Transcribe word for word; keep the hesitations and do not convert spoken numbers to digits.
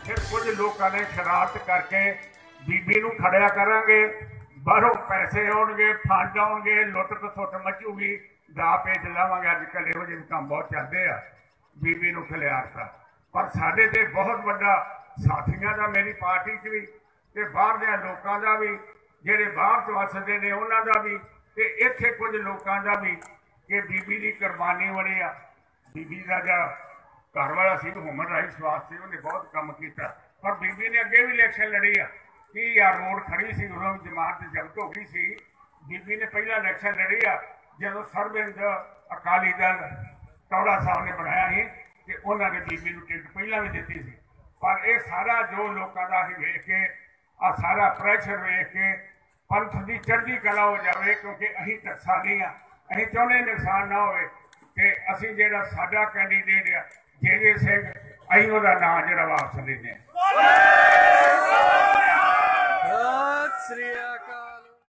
फिर कुछ लोगों ने शरारत करके बीबी नूं खड़िया करांगे, बाहरों पैसे आउणगे, फंड आउणगे, लुट खसुट मचूगी, दा पेच लावांगे। अजकल इहो जिहे काम बहुत चलते हैं, बीबी नूं खिलारता। पर साडे ते बहुत वड्डा साथियां दा, मेरी पार्टी च भी ते बाहर दे लोकां दा भी, जिहड़े बाहर च वसदे ने उन्हां दा भी, ते इत्थे कुछ लोकां दा भी कि बीबी दी कुर्बानी बड़ी आ। बीबी दा जिहड़ा घर वाला सी ह्यूमन राइट्स वास्ते उन्हें बहुत काम किया, पर बीबी ने अगे भी इलैक्शन लड़ी आ कि यार रोड खड़ी सी, उन्होंने जमानत जब्त हो गई सी। बीबी ने पहला इलैक्शन लड़ी आ जो सरबिंद अकाली दल टौड़ा साहब ने बनाया ही कि उन्होंने बीबी को टिकट पहला भी दी थी। पर यह सारा जो लोगों का वेख के आ सारा प्रैशर वेख के पंथ की चढ़ती कला हो जाए, क्योंकि अं टकसाली हाँ, अं चाहते नुकसान ना हो कि असी जो साडा कैंडीडेट आ जे जे सिंह, अं वह नाम जो वापस लेने।